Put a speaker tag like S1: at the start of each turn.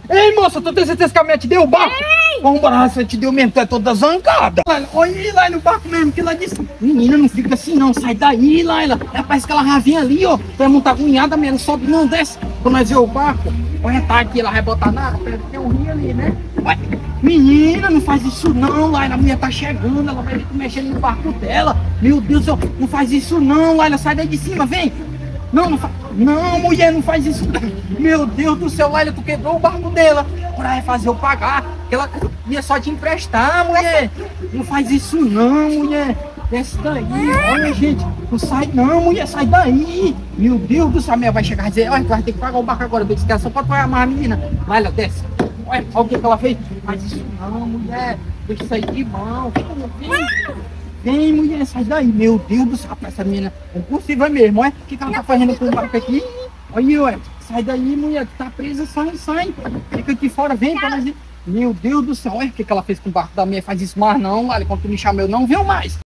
S1: Ei, moça, tu tem certeza que a minha te deu o barco? Vamos embora, você te deu mesmo, tu é toda zancada. Olha ele lá no barco mesmo, que ela disse. Menina, não fica assim não, sai daí, Laila. Parece que ela já vem ali, ó. Tu vai montar agoniada, não sobe, não desce. Quando nós ver o barco, olha, tá aqui, ela vai botar na água, tem um rio ali, né? Ué, menina, não faz isso não, Laila, a mulher tá chegando, ela vai ver tu mexendo no barco dela. Meu Deus do céu, não faz isso não, Laila, sai daí de cima, vem. Não, não faz. Não, mulher, não faz isso. Meu Deus do céu, Laila, tu quebrou o barco dela. Agora vai fazer eu pagar. Que ela ia só te emprestar, mulher. Não faz isso não, mulher. Desce daí. Olha, gente. Não sai não, mulher. Sai daí. Meu Deus do céu, a mulher vai chegar e dizer, olha, tu vai ter que pagar o barco agora. Eu disse que ela só pode pagar mais a menina. Laila, desce. Olha o que ela fez. Não faz isso não, mulher. Deixa isso aí de mão. Vem, mulher, sai daí. Meu Deus do céu, essa menina é impossível mesmo, olha. O que ela tá fazendo com o barco aqui? Olha, ué. Sai daí, mulher, tu tá presa, sai. Fica aqui fora, vem pra nós ir. Meu Deus do céu, olha o que ela fez com o barco da mulher. Faz isso mais não, Laila. Quando tu me chamou, eu não venho mais.